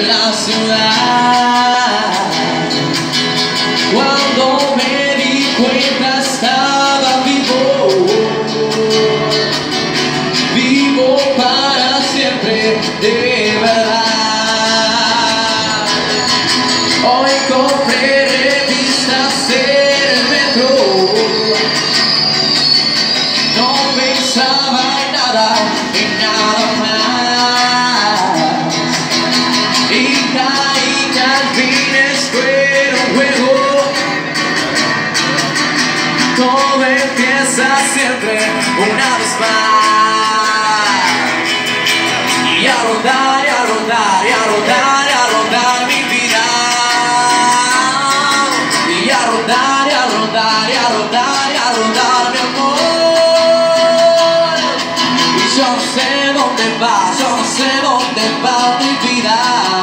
de la ciudad. Cuando me di cuenta estaba vivo, vivo para siempre, de verdad. Hoy compré revistas en el metro, no pensaba en nada más, y caí que al fin esto era un juego. Todo empieza siempre una vez más, y a rodar, y a rodar, y a rodar, y a rodar mi vida, y a rodar, y a rodar, y a rodar, y a rodar mi amor. Y yo no sé dónde va, yo no sé dónde va mi vida,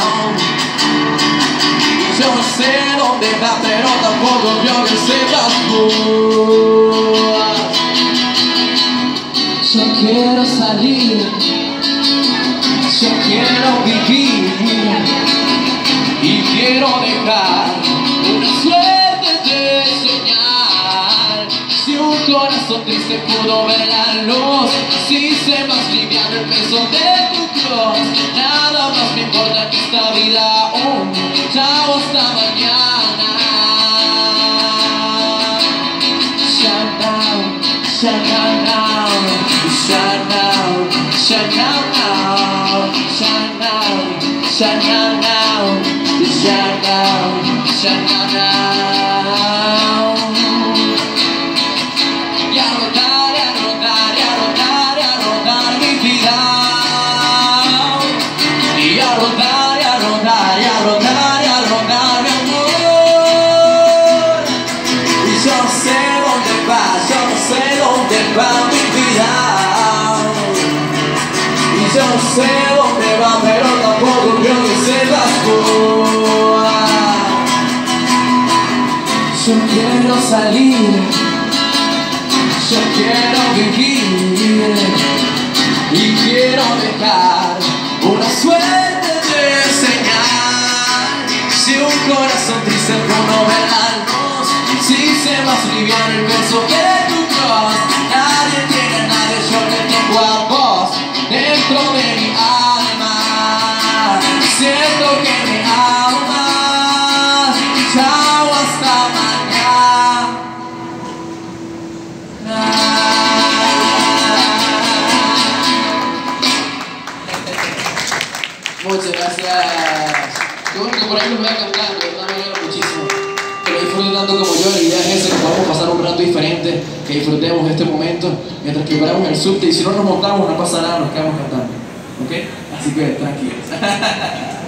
y yo no sé dónde va, pero tampoco quiero que sepas tú. Yo quiero salir, yo quiero vivir, y quiero dejar una suerte de soñar. Si un corazón triste pudo ver la luz, si se más liviano el peso de tu cruz, nada más me importa que esta vida aún. Chao, hasta mañana. Shut down, shut down now, shut down, shut down now, shut down, shut down now, shut down, shut down now. Y a rodar, y a rodar, y a rodar, y a rodar mi vida, y a rodar, y a rodar, y a rodar, y a rodar mi amor. Y yo no sé dónde va, yo no sé dónde va mi vida, y yo no sé dónde va, pero tampoco quiero que sepas tú. Yo quiero salir, yo quiero vivir, y quiero dejar una suerte de señal. Si un corazón triste pudo ver la luz, si se más liviano el peso de tu cruz, nadie tiene a nadie, yo te tengo a vos dentro de mi alma. Siento que me amas. Chao, hasta mañana. Muchas gracias. Qué bueno que por ahí los vea cantando, de verdad me alegra muchísimo. Que lo disfruten tanto como yo. La idea es esa, que podamos pasar un rato diferente, que disfrutemos este momento mientras que paramos el subte, y si no nos montamos no pasa nada, nos quedamos cantando. ¿Ok? Así que tranquilos.